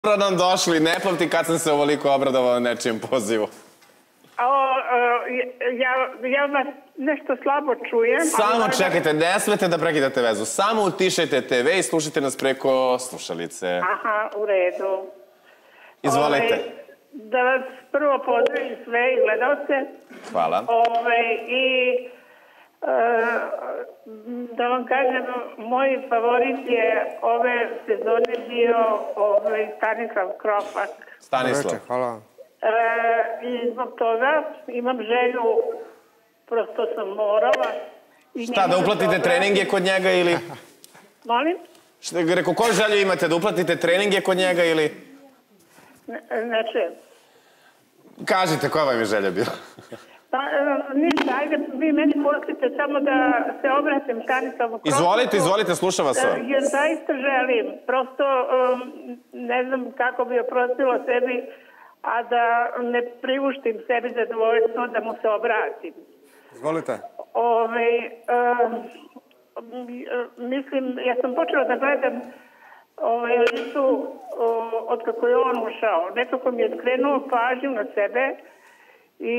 nam došli, ne pamti kad sam se ovoliko obradovao nečijem pozivu. Ja vas nešto slabo čujem. Samo čekajte, ne smete da prekidate vezu. Samo utišajte TV i slušajte nas preko slušalice. Aha, u redu. Izvolite. Da vas prvo pozdravim sve i gledalce. Hvala. I da vam kažem, moj favorit je ove sezone bio Stanislav Kropak. Stanislav. Hvala. I zbog toga imam želju, prosto sam morala. Šta, da uplatite treninge kod njega ili... Molim? Rekao, koju želju imate, da uplatite treninge kod njega ili... Neče. Kažite, koja vam je želja bila? Pa, ništa, ajde, vi meni pustite samo da se obratim Stanislavu Kropaku. Izvolite, slušam vas ovo. Jer zaista želim, prosto ne znam kako bi oprostila sebi, a da ne priuštim sebi zadovoljstvo da mu se obratim. Izvolite. Mislim, ja sam počela da gledam listu od kako je on ušao. Nekako mi je skrenuo pažnju na sebe i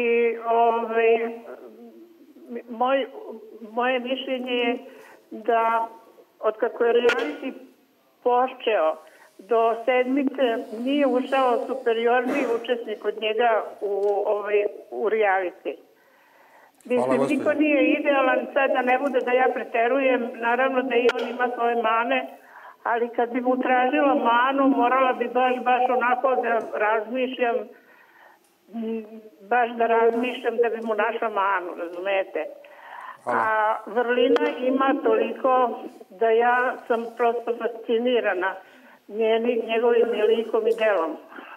moje mišljenje je da od kako je reality počeo do sedmice nije ušao superiorni učesnik od njega u reality. Mislim, niko nije idealan, sad da ne bude da ja preterujem, naravno da i on ima svoje mane, ali kad bi mu tražila manu, morala bi baš onako da razmišljam, da bi mu našla manu, razumete? A vrlina ima toliko da ja sam prosto fascinirana njegovim likom i delom.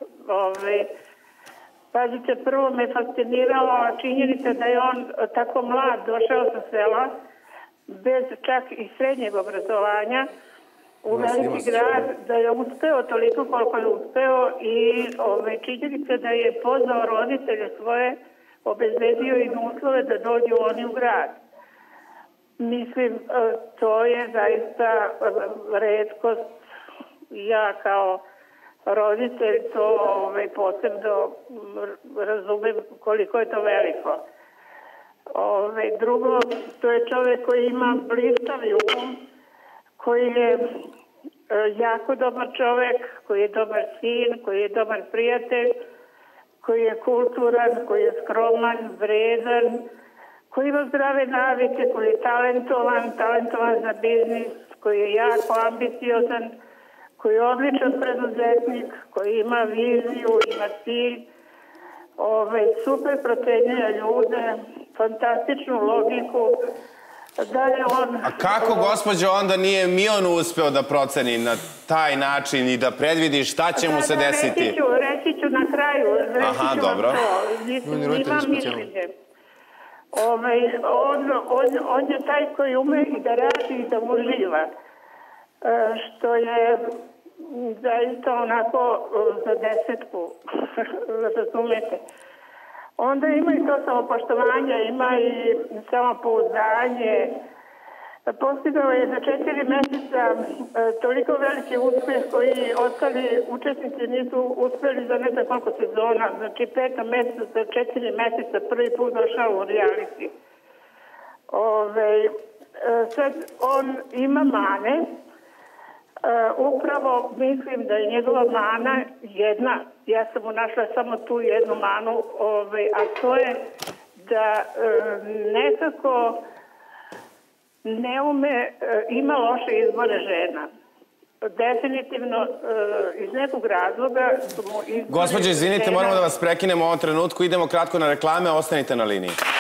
Pazite, prvo me fasciniralo činjenica da je on tako mlad došao sa sela, bez čak i srednjeg obrazovanja, u veliki grad, da je uspeo toliko koliko je uspeo i činjenica da je pozvao roditelje svoje, obezbedio im uslove da dođu oni u grad. Mislim, to je zaista retkost. Ja kao roditelj to posebno razumem koliko je to veliko. Drugo, to je čovjek koji ima blistavi um, koji je jako dobar čovjek, koji je dobar sin, koji je dobar prijatelj, koji je kulturan, koji je skroman, vredan, koji ima zdrave navike, koji je talentovan za biznis, koji je jako ambiciozan, koji je odličan preduzetnik, koji ima viziju, ima cilj, super procenjuje ljude, fantastičnu logiku. A kako, gospođo, onda nije Mion uspeo da proceni na taj način i da predvidi šta će mu se desiti? Reći ću na kraju. Aha, dobro. Imam mišljenje. On je taj koji ume i da radi i da uživa. Što je zaista onako za desetku, razumete. Onda ima i to samopoštovanje, ima i samopouzdanje. Postigao je za 4 meseca toliko veliki uspjeh koji ostali učesnici nisu uspjeli za ne znam koliko sezona. Znači 5. mjeseca za 4 meseca prvi put došao u reality. Sad on ima mane. Upravo mislim da je njegova mana jedna, ja sam mu našla samo tu jednu manu, a to je da nekako ne ume, ima loše izbore žena. Definitivno iz nekog razloga su mu izbore... Gospođo, izvinite, moramo da vas prekinemo u ovom trenutku, idemo kratko na reklame, ostanite na liniji.